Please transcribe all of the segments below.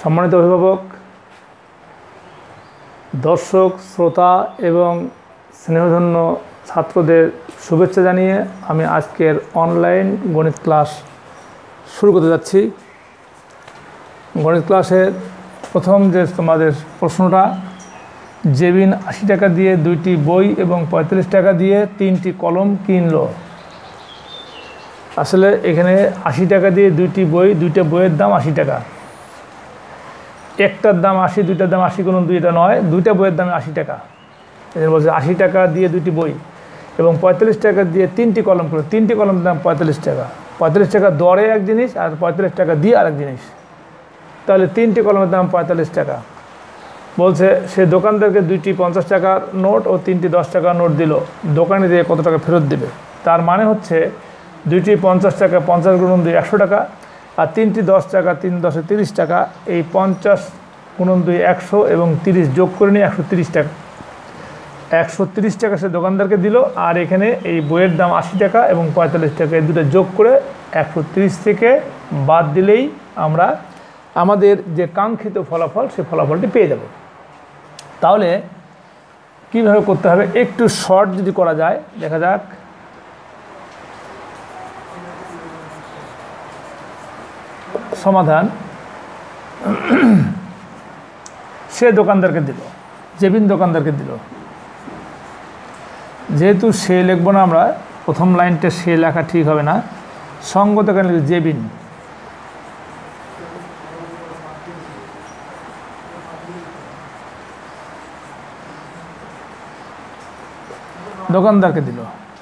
সম্মানিত অভিভাবক, দর্শক, শ্রোতা এবং স্নেহধন্য ছাত্রদের শুভেচ্ছা জানিয়ে আমি আজকের অনলাইন গণিত ক্লাস শুরু করতে যাচ্ছি। গণিত ক্লাসের প্রথম যে তোমাদের প্রশ্নটা, জেবিন 80 টাকা দিয়ে 2টি বই এবং 45 টাকা দিয়ে 3টি কলম কিনলো। আসলে এখানে 80 টাকা দিয়ে 2টি বই, 2টা বইয়ের দাম 80 টাকা। একটার দাম 80, দুইটার দাম 80 গুণ 2 এটা নয়, 2টা বইয়ের দাম 80 টাকা। এখানে বলছে 80 টাকা দিয়ে 2টি বই এবং 45 টাকা দিয়ে 3টি কলম করে, 3টি কলমের দাম 45 টাকা। 45 টাকা দরে এক জিনিস আর 45 টাকা দিয়ে আরেক জিনিস, তাহলে 3টি কলমের দাম 45 টাকা। বলছে সে দোকানদারকে 2টি 50 টাকার নোট ও 3টি 10 টাকার নোট দিল, দোকানে দিয়ে কত টাকা ফেরত দেবে? তার মানে হচ্ছে 2টি 50 টাকা, 50 গুণ 2 100 টাকা, আর 3টি 10 টাকা, 3 10 30 টাকা। এই 50 গুণ 2 100 এবং 30 যোগ করে নিয়ে 130 টাকা। 130 টাকা সে দোকানদারকে দিল, আর এখানে এই বইয়ের দাম 80 টাকা এবং 45 টাকা, এই দুটো যোগ করে 130 থেকে বাদ দিলেই আমরা আমাদের যে কাঙ্ক্ষিত ফলাফল, সে ফলাফলটি পেয়ে যাব। তাহলে কীভাবে করতে হবে, একটু শর্ট যদি করা যায়, দেখা যাক। সমাধান, সে দোকানদারকে দিল, জেবিন দোকানদারকে দিল। যেহেতু সে লিখব না আমরা, প্রথম লাইনটা সে লেখা ঠিক হবে না, সঙ্গত কারণে জেবিন। দোকানদারকে দিল।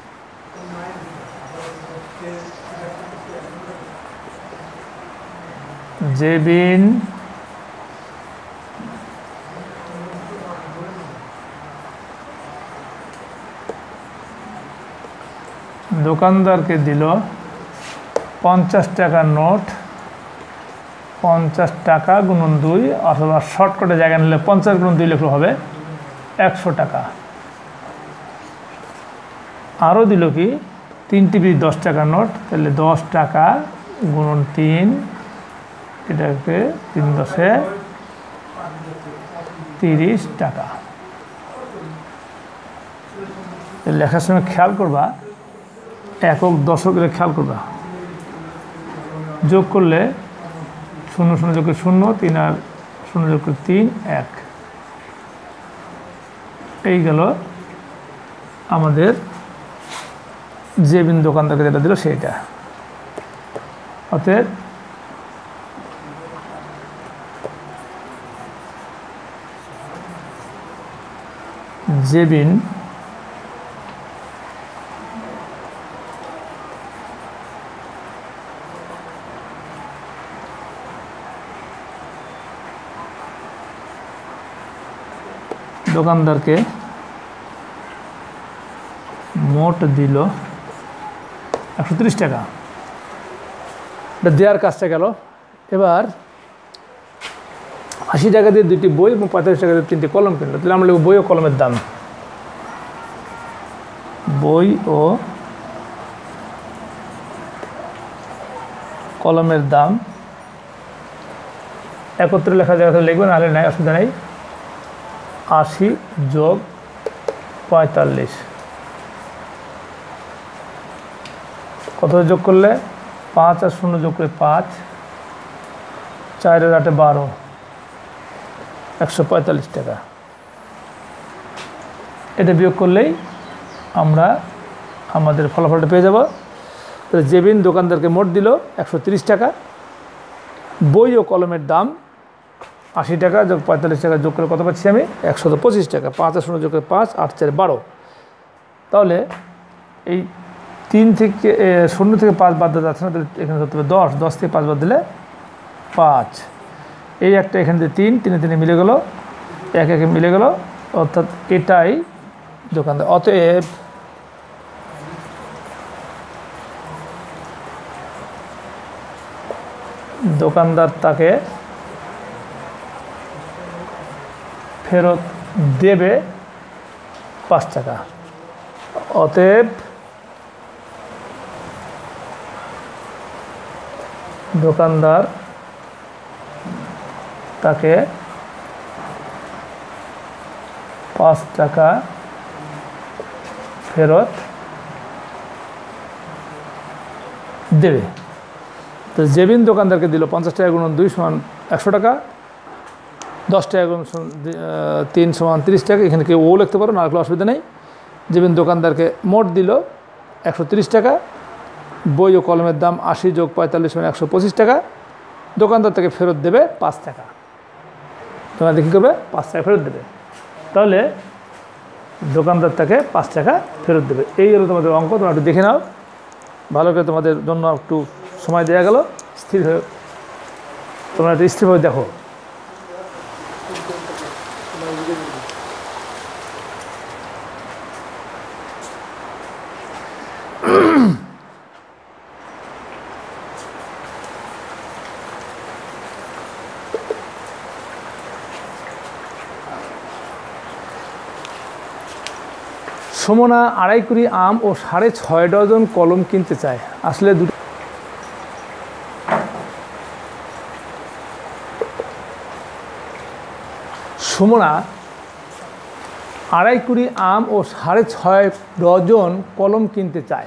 জেবিন দোকানদারকে দিল 50 টাকার নোট, 50 টাকা গুণন 2, অথবা শর্টকাটে জায়গা নিলে 50 গুণন 2 লিখলে হবে 100 টাকা। আরও দিল কি, 3টি 10 টাকার নোট, তাহলে 10 টাকা গুণন 3, এটাকে 3 10 30 টাকা। লেখার সময় খেয়াল করবা, একক দশক এটা খেয়াল করবা। যোগ করলে 0 0 যোগ করে 0, 3 আর 0 যোগ করে 3 1, এই গেল আমাদের জেবিন দোকানদারকে যেটা দিল সেটা। অতএব জেবিন দোকানদারকে মোট দিল 130 টাকা। এটা দেওয়ার কাজটা গেল। এবার 80 টাকা দিয়ে 2টি বই এবং 45 টাকা দিয়ে 3টি কলম কিনলো। তাহলে আমরা লিখব বই ও কলমের দাম। বই ও কলমের দাম একত্রে লেখা জায়গা লিখবেন, নাহলে নাই, অসুবিধা নেই। 80 যোগ 45, কত যোগ করলে 5 আর 0 যোগ করে 5, 4 আর 8 12, 145 টাকা। এটা বিয়োগ করলেই আমরা আমাদের ফলাফলটা পেয়ে যাব। জেবিন দোকানদারকে মোট দিল 130 টাকা, বই ও কলমের দাম 80 টাকা যোগ 45 টাকা যোগ করে কত পাচ্ছি আমি? 125 টাকা। 5 আর 0 যোগ করে 5, 8 4 12। তাহলে এই 3 থেকে 0 থেকে 5 বাদ দেওয়া যাচ্ছে না, তাহলে এখানে ধরতে হবে 10, 10 থেকে 5 বাদ দিলে 5। এই একটা এখানে দিয়ে 3, 3 3 মিলে গেল, 1 1 মিলে গেল, অর্থাৎ এটাই দোকানদার। অতএব দোকানদার তাকে ফেরত দেবে 5 টাকা। অতএব দোকানদার তাকে 5 টাকা ফেরত দেবে। তো জেবিন দোকানদারকে দিল 50 টাকা গুণন 2 সমান 100 টাকা, 10 টাকা গুণন 3 সমান 30 টাকা। এখানে কেউ ও লিখতে পারো, না লিখলে অসুবিধা নেই। জেবিন দোকানদারকে মোট দিল 130 টাকা। বই ও কলমের দাম 80 যোগ 45 সমান 125 টাকা। দোকানদার তাকে ফেরত দেবে 5 টাকা। তোমরা কী করবে? 5 টাকা ফেরত দেবে। তাহলে দোকানদার তাকে 5 টাকা ফেরত দেবে। এই হলো তোমাদের অঙ্ক। তোমরা একটু দেখে নাও ভালো করে, তোমাদের জন্য একটু সময় দেওয়া গেল। স্থির হয়ে তোমরা একটু স্থিরভাবে দেখো। সুমনা 2.5 কুড়ি আম ও 6.5 ডজন কলম কিনতে চায়। আসলে দুটো সুমনা 2.5 কুড়ি আম ও 6.5 ডজন কলম কিনতে চায়।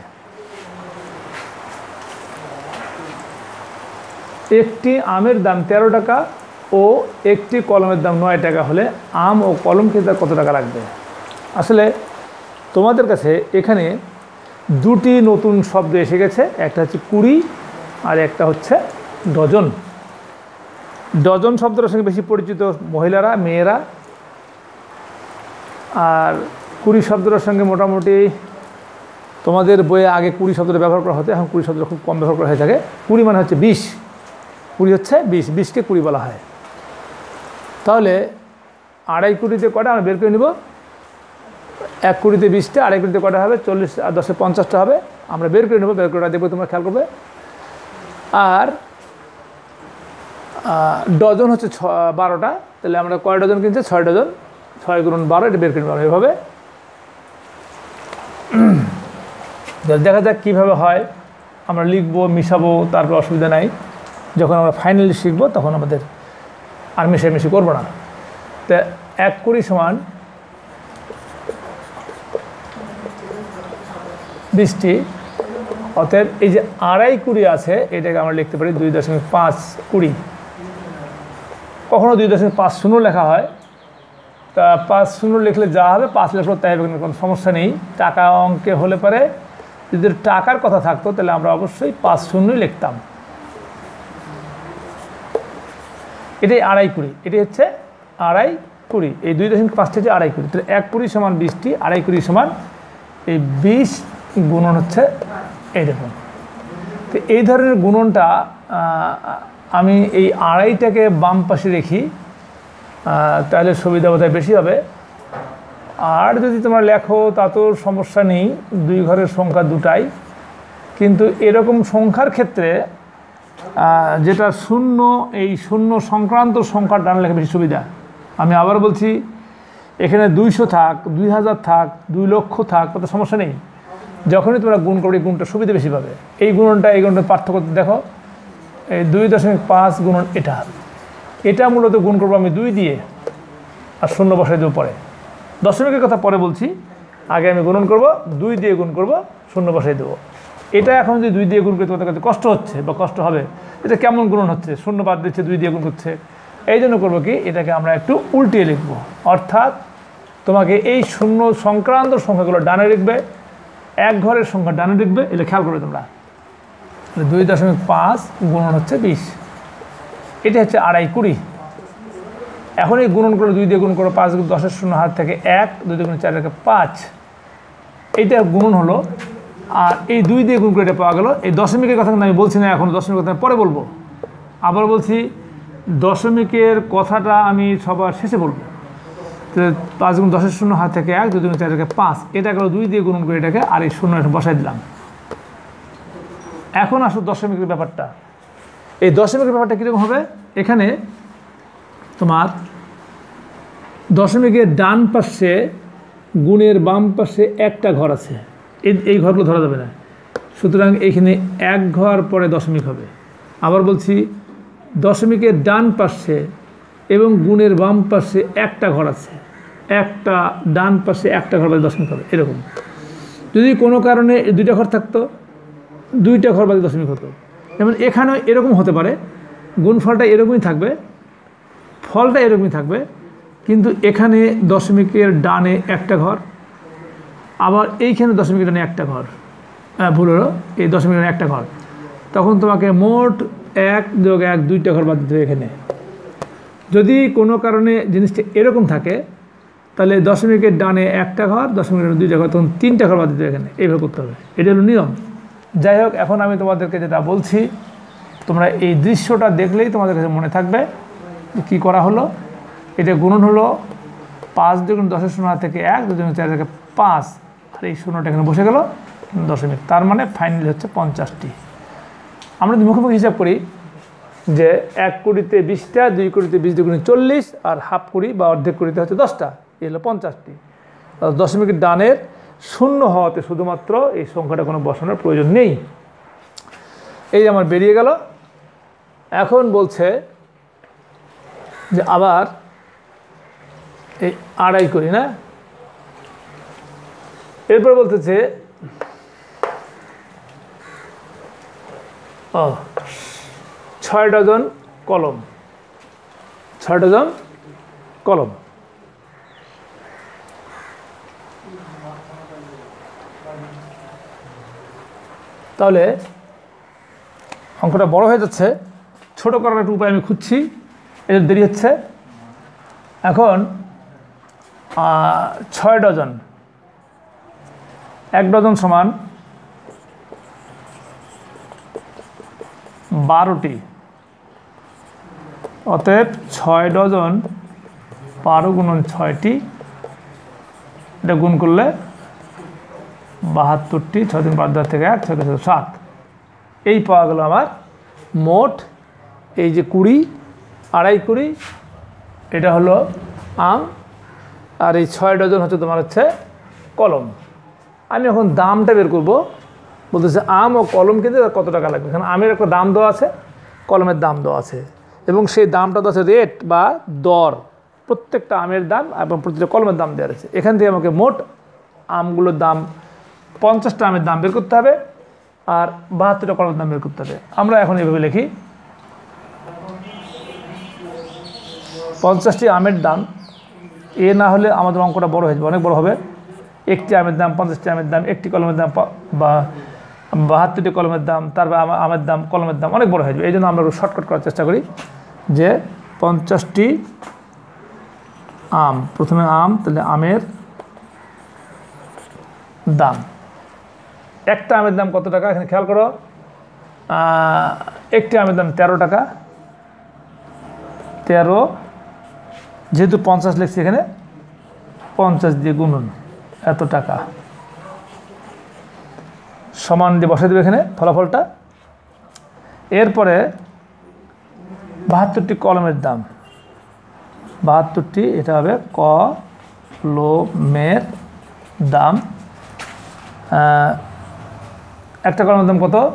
একটি আমের দাম 13 টাকা ও একটি কলমের দাম 9 টাকা হলে আম ও কলম কিনতে কত টাকা লাগবে? আসলে তোমাদের কাছে এখানে দুটি নতুন শব্দ এসে গেছে, একটা হচ্ছে কুড়ি আর একটা হচ্ছে ডজন। ডজন শব্দটার সঙ্গে বেশি পরিচিত মহিলারা, মেয়েরা। আর কুড়ি শব্দটার সঙ্গে মোটামুটি তোমাদের বইয়ে আগে কুড়ি শব্দটা ব্যবহার করা হতো, এখন কুড়ি শব্দটা খুব কম ব্যবহার করা হয়ে থাকে। কুড়ি মানে হচ্ছে 20, কুড়ি হচ্ছে 20, 20কে কুড়ি বলা হয়। তাহলে 2.5 কুড়িতে কটা আমরা বের করে নেব? 1 কুড়িতে 20টা, 2.5 কুড়িতে কটা হবে? 40 আর 10-এ 50টা হবে। আমরা বের করে নেব, বের করে দেখবো, তোমরা খেয়াল করবে। আর ডজন হচ্ছে 12টা, তাহলে আমরা কয় ডজন কিনছে? 6 ডজন। 6 গুণন 12, এটা বের করে নেব এভাবে। দেখা যাক কীভাবে হয়। আমরা লিখবো, মিশাবো, তারপর অসুবিধা নাই। যখন আমরা ফাইনালি শিখবো তখন আমাদের আর মিশামিশি করবো না। তা 1 কুড়ি সমান 20টি। অতএব এই যে 2.5 কুড়ি আছে, এটাকে আমরা লিখতে পারি 2.5 কুড়ি। কখনো 2.50 লেখা হয়, তা 50 লিখলে যা হবে 5 লিখলেও তাই হবে, কোনো সমস্যা নেই। টাকা অঙ্কে হলে পারে যদি টাকার কথা থাকতো তাহলে আমরা অবশ্যই 50 লিখতাম। এটাই 2.5 কুড়ি, এটি হচ্ছে 2.5 কুড়ি। এই 2.5টি হচ্ছে 2.5 কুড়ি। তাহলে 1 কুড়ি সমান 20টি, 2.5 কুড়ি সমান এই 20 গুণন হচ্ছে এইরকম। তো এই ধরনের গুণনটা আমি এই 2.5টাকে বাম পাশে রেখি, তাহলে সুবিধা বোধহয় বেশি হবে। আর যদি তোমরা লেখো তা তো সমস্যা নেই, 2 ঘরের সংখ্যা 2টাই। কিন্তু এরকম সংখ্যার ক্ষেত্রে যেটা শূন্য, এই শূন্য সংক্রান্ত সংখ্যা ডান লেখা বেশি সুবিধা। আমি আবার বলছি, এখানে 200 থাক, 2000 থাক, 2 লক্ষ থাক, কত সমস্যা নেই। যখনই তোমরা গুণ করবে, এই গুণটা সুবিধা বেশি পাবে। এই গুণনটা এই গুণটার পার্থক্য দেখো, এই 2.5 গুণন এটা মূলত গুণ করবো আমি 2 দিয়ে, আর শূন্য বসাই দেবো পরে। দশমিকের কথা পরে বলছি, আগে আমি গুণন করব, 2 দিয়ে গুণ করব, শূন্য বসাই দেবো। এটা এখন যদি 2 দিয়ে গুণ করতে তোমাদের কাছে কষ্ট হচ্ছে বা কষ্ট হবে, এটা কেমন গুণন হচ্ছে, শূন্য বাদ দিচ্ছে, 2 দিয়ে গুণ করছে। এই জন্য করবো কি, এটাকে আমরা একটু উল্টিয়ে লিখব। অর্থাৎ তোমাকে এই শূন্য সংক্রান্ত সংখ্যাগুলো ডানে লিখবে, 1 ঘরের সংখ্যা ডানে লিখবে। এটা খেয়াল করবে তোমরা। 2.5 গুণন হচ্ছে 20, এটা হচ্ছে 2.5 কুড়ি। এখন এই গুণন করে 2 দিয়ে গুণ করো, 5 10-এর শূন্য হাত থেকে 1, 2 দিয়ে গুণ 4 থেকে 5, এইটা গুণন হলো। আর এই 2 দিয়ে গুণ করে এটা পাওয়া গেল। এই দশমিকের কথা কিন্তু আমি বলছি না এখন, দশমিকের কথা পরে বলবো। আবার বলছি, দশমিকের কথাটা আমি সবার শেষে বলবো। তো 5 গুণ 10-এর শূন্য হাত থেকে 1, 2 দিয়ে গুণ 4 থেকে 5, এটা গেল 2 দিয়ে গুণন করে এটাকে, আর এই শূন্য এটা বসাই দিলাম। এখন আসো দশমিকের ব্যাপারটা। এই দশমিকের ব্যাপারটা কীরকম হবে? এখানে তোমার দশমিকের ডান পাশে গুণের বাম পাশে একটা ঘর আছে, এই ঘরগুলো ধরা যাবে না। সুতরাং এইখানে 1 ঘর পরে দশমিক হবে। আবার বলছি, দশমিকের ডান পাশে এবং গুণের বাম পাশে একটা ঘর আছে, একটা ডান পাশে একটা ঘর বাদে দশমিক হবে এরকম। যদি কোনো কারণে দুইটা ঘর থাকতো, দুইটা ঘর বাদে দশমিক হতো। যেমন এখানেও এরকম হতে পারে, গুণফলটা এরকমই থাকবে, ফলটা এরকমই থাকবে, কিন্তু এখানে দশমিকের ডানে একটা ঘর, আবার এইখানে দশমিকের ডানে একটা ঘর, ভুল হলো, এই দশমিকের ডানে একটা ঘর। তখন তোমাকে মোট 1 যোগ 1 দুইটা ঘর বাদ দিতে হবে এখানে। যদি কোনো কারণে জিনিসটা এরকম থাকে তাহলে দশমিকের ডানে একটা ঘর, দশমিকের ডানে দুইটা ঘর, তখন 3টা ঘর বাদ দিতে হবে এখানে। এইভাবে করতে হবে, এটা হলো নিয়ম। যাই হোক, এখন আমি তোমাদেরকে যেটা বলছি, তোমরা এই দৃশ্যটা দেখলেই তোমাদের কাছে মনে থাকবে কি করা হলো। এটা গুণন হলো 5 দুগুণ 10 শূন্য থেকে 1, 2 দুগুণ 4 থেকে 5, আর এই শূন্যটা এখানে বসে গেল দশমিক। তার মানে ফাইনালি হচ্ছে 50টি। আমরা যদি মুখোমুখি হিসাব করি যে 1 কুড়িতে 20টা, 2 কুড়িতে 20 দুগুণে 40, আর হাফ কুড়ি বা অর্ধেক কুড়িতে হচ্ছে 10টা, এই হলো 50টি। দশমিকের ডানের শূন্য হওয়াতে শুধুমাত্র এই সংখ্যাটা কোনো বসানোর প্রয়োজন নেই। এই আমার বেরিয়ে গেল। এখন বলছে যে আবার এই আড়াই করি না, এরপর বলতেছে 6 ডজন কলম, 6 ডজন কলম। তাহলে অঙ্কটা বড় হয়ে যাচ্ছে, ছোট করার একটা উপায় আমি খুঁজছি, এর দেরি হচ্ছে। এখন 6 ডজন, 1 ডজন সমান 12টি, অতএব 6 ডজন 12 গুণন 6টি, এটা গুণ করলে 72টি, 6 দিন 5 থেকে 1, 6 থেকে 7, এই পাওয়া গেল আমার মোট। এই যে 20, আড়াই কুড়ি, এটা হলো আম, আর এই 6 ডজন হচ্ছে তোমার হচ্ছে কলম। আমি এখন দামটা বের করবো। বলতেছে আম ও কলম কিনতে কত টাকা লাগবে। কারণ আমের একটা দাম দেওয়া আছে, কলমের দাম দেওয়া আছে, এবং সেই দামটা দেওয়া আছে রেট বা দর, প্রত্যেকটা আমের দাম এবং প্রত্যেকটা কলমের দাম দেওয়া আছে। এখান থেকে আমাকে মোট আমগুলোর দাম, 50টা আমের দাম বের করতে হবে, আর 72টা কলমের দাম বের করতে হবে। আমরা এখন এইভাবে লিখি, 50টি আমের দাম, এ না হলে আমাদের অঙ্কটা বড় হয়ে যাবে, অনেক বড় হবে। একটি আমের দাম, 50টি আমের দাম, একটি কলমের দাম, বা 72টি কলমের দাম, তারপর আমের দাম, কলমের দাম অনেক বড় হয়ে যাবে। এই জন্য আমরা শর্টকাট করার চেষ্টা করি যে 50টি আম, প্রথমে আম, তাহলে আমের দাম, একটা আমের দাম কত টাকা এখানে খেয়াল করো। একটি আমের দাম 13 টাকা, 13, যেহেতু 50 লিখছি এখানে 50 দিয়ে গুণন, এত টাকা, সমান দিয়ে বসাই দেবে এখানে ফলাফলটা। এরপরে 72টি কলমের দাম, 72টি, এটা হবে কলমের দাম। একটা কলমের দাম কত?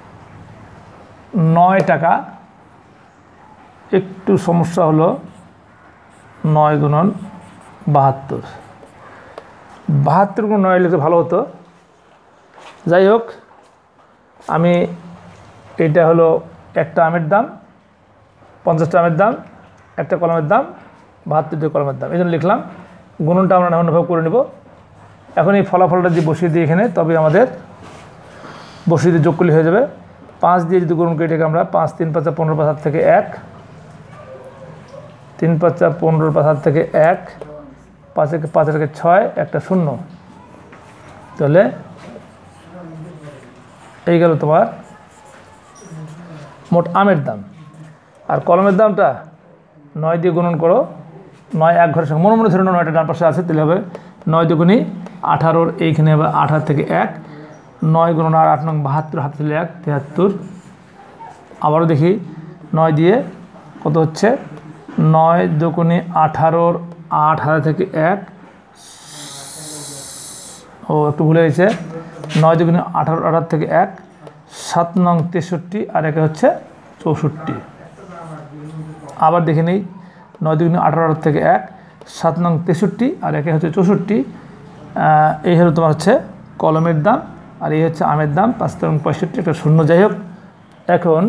9 টাকা। একটু সমস্যা হলো, 9 গুণন 72, 72 গুণ 9 লিখতে ভালো হতো। যাই হোক, আমি এটা হলো একটা আমের দাম, 50টা আমের দাম, একটা কলমের দাম, 72টি কলমের দাম, এই জন্য লিখলাম। গুণনটা আমরা অন্যভাবে করে নেব। এখন এই ফলাফলটা দিয়ে বসিয়ে দিই এখানে, তবে আমাদের বসিয়ে দিয়ে যোগ করলে হয়ে যাবে। 5 দিয়ে যদি গুণন করি এটাকে আমরা 5 3 5 15 5 7 থেকে 1, 3 5 15 5 7 থেকে 1, 5 থেকে 6, একটা 0, তাহলে এই গেল তোমার মোট আমের দাম। আর কলমের দামটা 9 দিয়ে গুণন করো, 9 এক ঘরের সঙ্গে মনে মনে ধরে 9টা ডান পাশে আছে, তাহলে হবে 9 দুগুণী 18, এইখানে হবে 18 থেকে 1, 9 গুণন আর 8 নং 72, হাতে ছিল 1, 73। আবারও দেখি 9 দিয়ে কত হচ্ছে, 9 দুগুণী 18, 8 হাতে থেকে 1, ও একটু ভুলে গেছে, 9 দুগুণী 18, 18 থেকে 1, 7 নং 63, আর একে হচ্ছে 64। আবার দেখে নিই, 9 দুগুণে 18 থেকে 1, 7 নং 63 আর একে হচ্ছে 64। এই হলো তোমার হচ্ছে কলমের দাম, আর এই হচ্ছে আমের দাম 5 এবং 65, একটা শূন্য। যাই হোক, এখন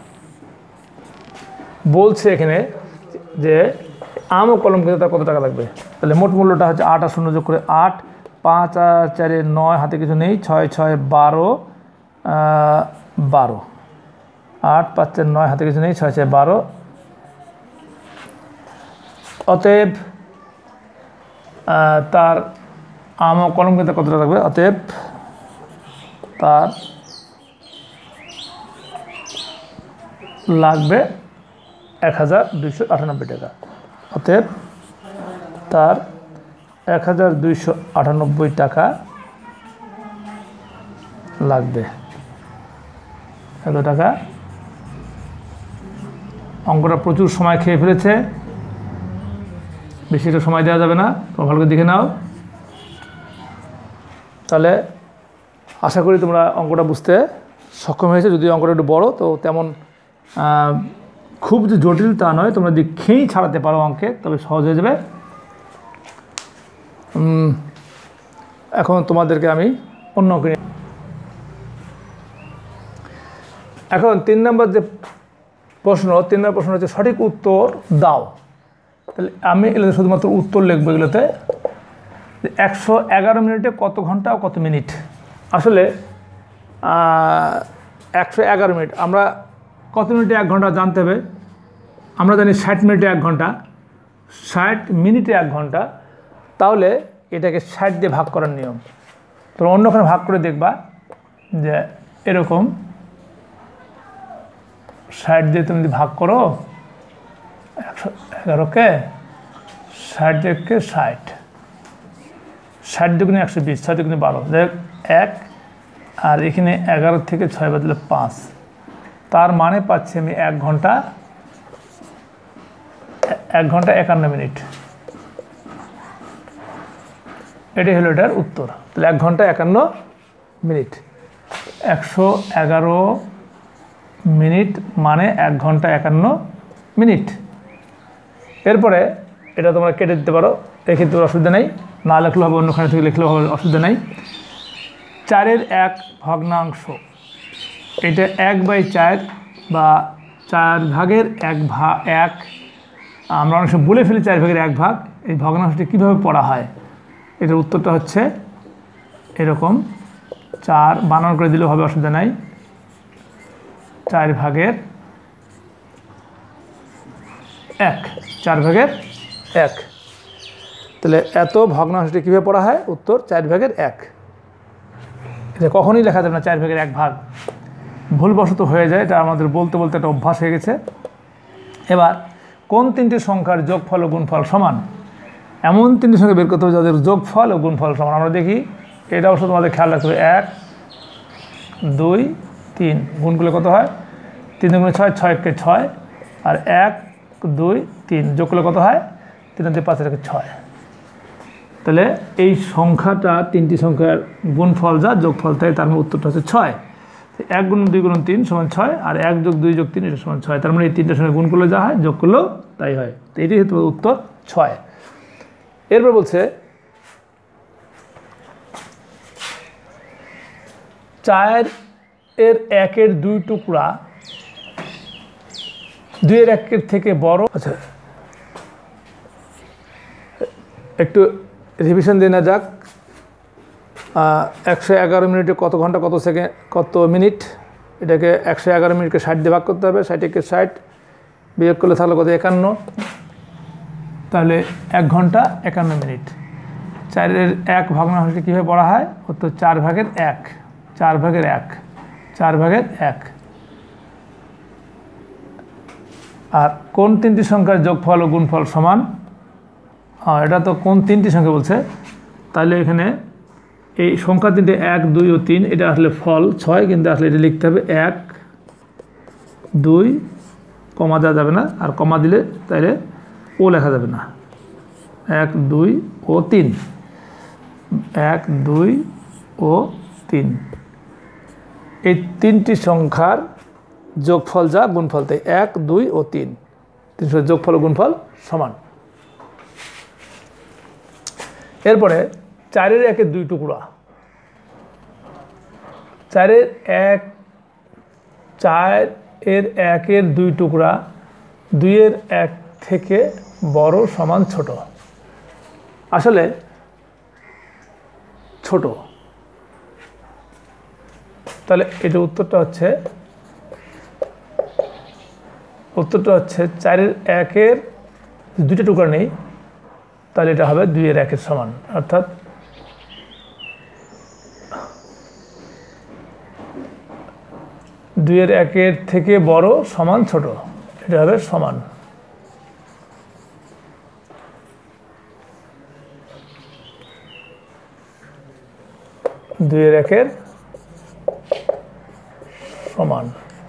বলছে এখানে যে আম ও কলম কিনতে তার কত টাকা লাগবে। তাহলে মোট মূল্যটা হচ্ছে 8 আর 0 যোগ করে 8, 5 আর 4 9, হাতে কিছু নেই, 6 6 12, 12, 8 5 4 9, হাতে কিছু নেই, 6 6 12। অতএব তার আম ও কলম কিনতে কত টাকা লাগবে। অতএব তার লাগবে 1298 টাকা। অতএব তার 1298 টাকা লাগবে। এত টাকা। অঙ্কটা প্রচুর সময় খেয়ে ফেলেছে, বেশি একটা সময় দেওয়া যাবে না, তোমরা ভালো করে দেখে নাও। তাহলে আশা করি তোমরা অঙ্কটা বুঝতে সক্ষম হয়েছে। যদি অঙ্কটা একটু বড়, তো তেমন খুব যে জটিল তা নয়, তোমরা যদি খেয়েই ছাড়াতে পারো অঙ্কে, তবে সহজ হয়ে যাবে। এখন তোমাদেরকে আমি অন্য অঙ্কে, এখন 3 নম্বর যে প্রশ্ন, 3 নম্বর প্রশ্ন হচ্ছে সঠিক উত্তর দাও। তাহলে আমি এগুলোতে শুধুমাত্র উত্তর লিখবো। এগুলোতে 111 মিনিটে কত ঘন্টা ও কত মিনিট। আসলে 111 মিনিট, আমরা কত মিনিটে 1 ঘন্টা জানতে হবে। আমরা জানি 60 মিনিটে 1 ঘন্টা, 60 মিনিটে 1 ঘন্টা। তাহলে এটাকে 60 দিয়ে ভাগ করার নিয়ম। তোমরা অন্যখানে ভাগ করে দেখবা যে এরকম 60 দিয়ে তুমি যদি ভাগ করো, 111কে 60 দিয়ে 60, 60 দুগুণে 120, 6 দুগুণে 12, যাই হোক 1, আর এখানে 11 থেকে 6 বাদ দিলে 5। তার মানে পাচ্ছি আমি 1 ঘন্টা 51 মিনিট। এটাই হলো এটার উত্তর। তাহলে 1 ঘন্টা 51 মিনিট। 111 মিনিট মানে 1 ঘন্টা 51 মিনিট। এরপরে এটা তোমরা কেটে দিতে পারো, এক্ষেত্রে অসুবিধা নেই, না লেখলেও হবে, অন্যখানে থেকে লিখলেও হবে, অসুবিধা নেই। 4-এর 1 ভগ্নাংশ, এটা 1/4 বা 4 ভাগের 1 আমরা অনেক সময় বলে ফেলি 4 ভাগের 1 ভাগ। এই ভগ্নাংশটি কীভাবে পড়া হয়, এটার উত্তরটা হচ্ছে এরকম। 4 বানান করে দিলেও হবে, অসুবিধা নাই। 4 ভাগের 1, 4 ভাগের 1। তাহলে এত ভগ্নাংশটি কীভাবে পড়া হয়, উত্তর 4 ভাগের 1। এটা কখনোই লেখা যাবে না 4 ভাগের 1 ভাগ, ভুলবশত হয়ে যায়, এটা আমাদের বলতে বলতে একটা অভ্যাস হয়ে গেছে। এবার কোন 3টি সংখ্যার যোগফল ও গুণফল সমান। এমন 3টি সংখ্যা বের করতে হবে যাদের যোগফল ও গুণফল সমান। আমরা দেখি, এটা অবশ্য তোমাদের খেয়াল রাখতে হবে। 1 2 3, গুণ করলে কত হয়, 3 দুগুণে 6, 6 একে 6, আর 1 2 3 যোগ করলে কত হয়, 3 দিয়ে 5 একে 6। তাহলে এই সংখ্যাটা 3টি সংখ্যার গুণফল যা, যোগফল তাই, তার মানে উত্তরটা হচ্ছে 6। 1 গুণ 2 গুণ 3 সমান 6, আর 1 যোগ 2 যোগ 3 এটা সমান 6। তার মানে এই 3টার সঙ্গে গুণ করলে যা হয়, যোগ করলেও তাই হয়। তো এটাই হচ্ছে উত্তর 6। এরপর বলছে 4-এর 1-এর 2 টুকরা 2-এর 1-এর থেকে বড়। আচ্ছা, একটু রিভিশন দিয়ে না যাক। 111 মিনিটে কত ঘন্টা, কত সেকেন্ড, কত মিনিট। এটাকে 111 মিনিটকে 60 দিয়ে ভাগ করতে হবে। 60কে 60 বিয়োগ করলে থাকলে কত, 51। তাহলে 1 ঘন্টা 51 মিনিট। 4-এর 1 ভগ্নাংশটি কীভাবে পড়া হয়, উত্তর 4 ভাগের 1, 4 ভাগের 1, 4 ভাগের 1। আর কোন 3টি সংখ্যার যোগফল ও গুণফল সমান, এটা তো কোন 3টি সংখ্যা বলছে, তাহলে এখানে এই সংখ্যা 3টে 1 2 ও 3, এটা আসলে ফল 6, কিন্তু আসলে এটা লিখতে হবে 1 2, কমা দেওয়া যাবে না, আর কমা দিলে তাইলে ও লেখা যাবে না। 1 2 ও 3, 1 2 ও 3, এই 3টি সংখ্যার যোগফল যা, গুণফল তাই 1 2 ও 3। 300 যোগফল ও গুণফল সমান। এরপরে 4-এর 1-এর 2 টুকরা, 4-এর 1-এর 2 টুকরা 2-এর 1 থেকে বড় সমান ছোট। আসলে ছোট, তাহলে এটা উত্তরটা হচ্ছে 4-এর 1-এর 2টা টুকরা নেই, তাহলে এটা হবে 2-এর 1-এর সমান, অর্থাৎ 2-এর 1-এর থেকে বড় সমান ছোট, এটা হবে সমান। দুইয়ের 1-এর সমান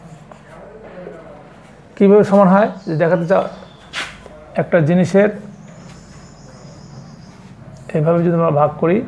কিভাবে সমান হয় যে দেখাতে চাও, একটা জিনিসের এইভাবে যদি আমরা ভাগ করি,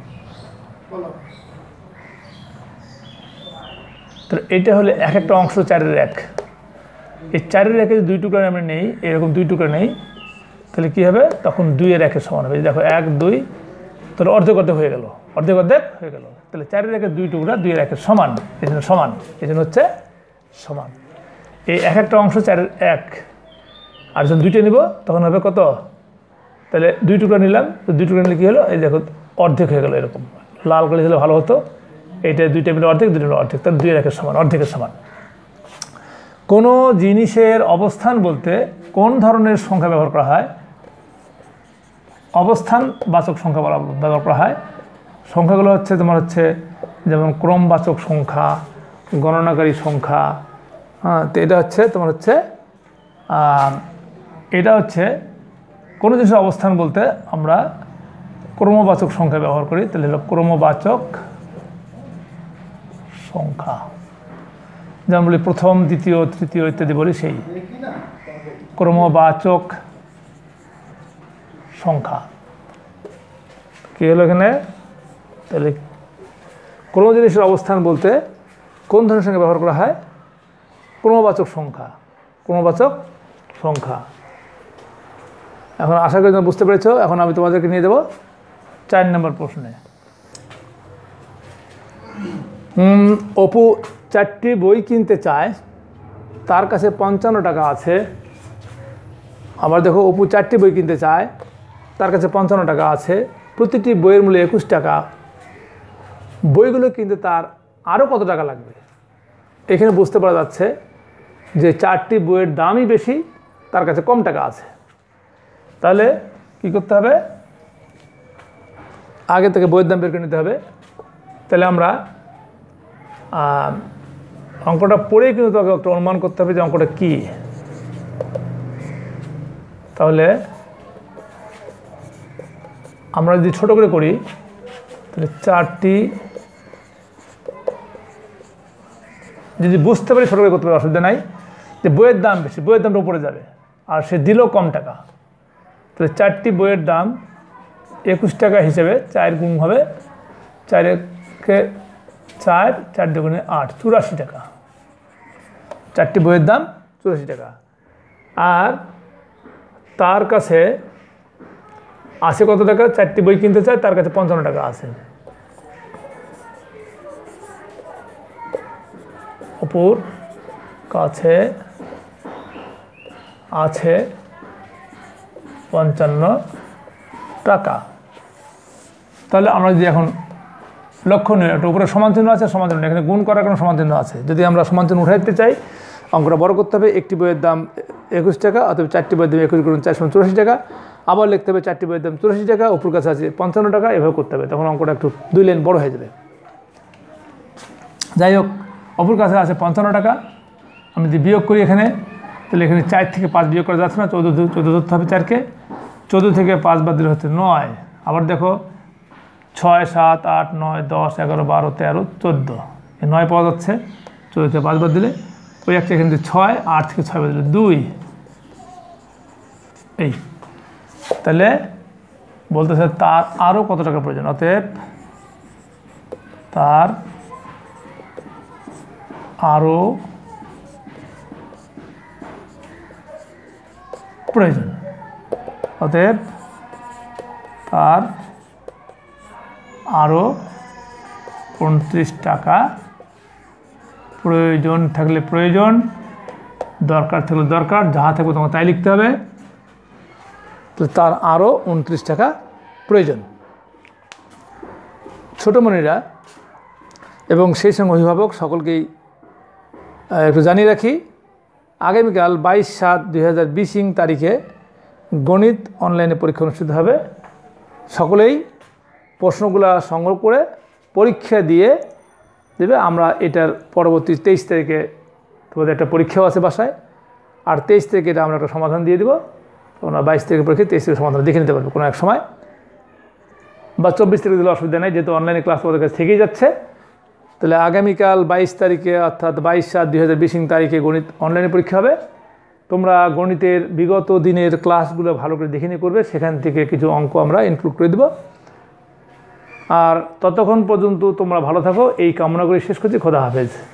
তো এটা হলে একটা অংশ 4-এর 1, এই 4-এর 1-এর 2 টুকরা আমরা নেই, এরকম 2 টুকরা নেই, তাহলে কি হবে, তখন 2-এর 1-এর সমান হবে। দেখো 1 2, তাহলে অর্ধেক হয়ে গেল, অর্ধেক হয়ে গেল, তাহলে 4-এর 1-এর 2 টুকরা 2-এর 1-এর সমান, এই জন্য সমান, এই জন্য হচ্ছে সমান। এই একটা অংশ 4-এর 1, আর যখন 2টে নিব তখন হবে কত, তাহলে 2 টুকরা নিলাম, তো 2 টুকরা নিলে কী হলো, এই দেখো অর্ধেক হয়ে গেল, এরকম লাল করে দিলে ভালো হতো, এইটা 2টা মিলে অর্ধেক, 2টা মিলে অর্ধেক, তাহলে 2-এর 1-এর সমান, অর্ধেকের সমান। কোনো জিনিসের অবস্থান বলতে কোন ধরনের সংখ্যা ব্যবহার করা হয়, অবস্থান বাচক সংখ্যা ব্যবহার করা হয়। সংখ্যাগুলো হচ্ছে তোমার হচ্ছে যেমন ক্রমবাচক সংখ্যা, গণনাকারী সংখ্যা, হ্যাঁ, তো এটা হচ্ছে তোমার হচ্ছে কোনো জিনিসের অবস্থান বলতে আমরা ক্রমবাচক সংখ্যা ব্যবহার করি, তাহলে হলো ক্রমবাচক সংখ্যা, যেমন বলি প্রথম, দ্বিতীয়, তৃতীয় ইত্যাদি বলি, সেই ক্রমবাচক সংখ্যা। কি হলো এখানে, তাহলে কোনো জিনিসের অবস্থান বলতে কোন ধরনের সংখ্যা ব্যবহার করা হয়, ক্রমবাচক সংখ্যা, ক্রমবাচক সংখ্যা। এখন আশা করি তোমরা বুঝতে পেরেছ। এখন আমি তোমাদেরকে নিয়ে দেবো 4 নম্বর প্রশ্নে। অপু 4টি বই কিনতে চায়, তার কাছে 55 টাকা আছে। আবার দেখো, অপু 4টি বই কিনতে চায়, তার কাছে 55 টাকা আছে, প্রতিটি বইয়ের মূল্য 21 টাকা। বইগুলো কিনতে তার আরও কত টাকা লাগবে? এখানে বুঝতে পারা যাচ্ছে যে 4টি বইয়ের দামই বেশি, তার কাছে কম টাকা আছে। তাহলে কি করতে হবে, আগে থেকে বইয়ের দাম বের করে নিতে হবে। তাহলে আমরা অঙ্কটা পড়েই কিন্তু তোকে একটা অনুমান করতে হবে যে অঙ্কটা কী। তাহলে আমরা যদি ছোট করে করি, তাহলে 4টি যদি বুঝতে পারি ছোট করে করতে পারি, অসুবিধা নাই। যে বইয়ের দাম বেশি, বইয়ের দামটা উপরে যাবে, আর সে দিল কম টাকা, তাহলে 4টি বইয়ের দাম 21 টাকা হিসেবে 4 গুণ হবে, 4-কে 4, 4 দুগুণে 8, 84 টাকা। 4টি বইয়ের দাম 84 টাকা। আর তার কাছে আছে কত টাকা, 4টি বই কিনতে চায়, তার কাছে 55 টাকা আছে। অপুর কাছে আছে 55 টাকা। তাহলে আমরা যদি এখন লক্ষণীয় একটা উপরে সমান চিহ্ন আছে, সমান চিহ্ন, এখানে গুণ করার কোনো সমান চিহ্ন আছে, যদি আমরা সমান চিহ্ন উঠাই দিতে চাই, অঙ্কটা বড় করতে হবে। একটি বইয়ের দাম 21 টাকা, অথবা 4টি বইয়ের দাম 21 গুণ 4 = 84 টাকা। আবার লিখতে হবে 4টি বইয়ের দাম 84 টাকা, অপুর কাছে আছে 55 টাকা, এভাবে করতে হবে। তখন অঙ্কটা একটু 2 লাইন বড় হয়ে যাবে। যাই হোক, অপুর কাছে আছে 55 টাকা। আমি যদি বিয়োগ করি এখানে, তাহলে এখানে 4 থেকে 5 বিয়োগ করা যাচ্ছে না, 14 ধরতে হবে 4-কে। 14 থেকে 5 বাদ দিলে হচ্ছে 9। আবার দেখো 6 7 8 9 10 11 12 13 14, এই 9 পাওয়া যাচ্ছে। 14 থেকে 5 বাদ দিলে ওই একটা, এখানে 6, 8 থেকে 6 বাদ দিলে 2। এই তাহলে বলতেছে তার আরও কত টাকা প্রয়োজন, অতএব তার আরও প্রয়োজন। অতএব তার আরও 29 টাকা প্রয়োজন থাকলে প্রয়োজন, দরকার থাকলে দরকার, যাহা থাকবে তোমাকে তাই লিখতে হবে। তো তার আরও 29 টাকা প্রয়োজন। ছোটোমণিরা এবং সেই সঙ্গে অভিভাবক সকলকেই একটু জানিয়ে রাখি, আগামীকাল 22/7/2020 তারিখে গণিত অনলাইনে পরীক্ষা অনুষ্ঠিত হবে। সকলেই প্রশ্নগুলো সংগ্রহ করে পরীক্ষা দিয়ে দেবে। আমরা এটার পরবর্তী 23 তারিখে তোমাদের একটা পরীক্ষাও আছে বাসায়, আর 23 তারিখে এটা আমরা একটা সমাধান দিয়ে দেবো। তোমরা 22 তারিখে পরীক্ষা 23 তারিখে সমাধান দেখে নিতে পারবে কোনো এক সময়, বা 24 তারিখে দিলে অসুবিধা নেই, যেহেতু অনলাইনে ক্লাস তোমাদের কাছে থেকেই যাচ্ছে। তাহলে আগামীকাল 22 তারিখে অর্থাৎ 22/7/2020 তারিখে গণিত অনলাইনে পরীক্ষা হবে। তোমরা গণিতের বিগত দিনের ক্লাসগুলো ভালো করে দেখে নিয়ে করবে, সেখান থেকে কিছু অঙ্ক আমরা ইনক্লুড করে দেবো। আর ততক্ষণ পর্যন্ত তোমরা ভালো থাকো, এই কামনা করে শেষ করছি। খোদা হাফেজ।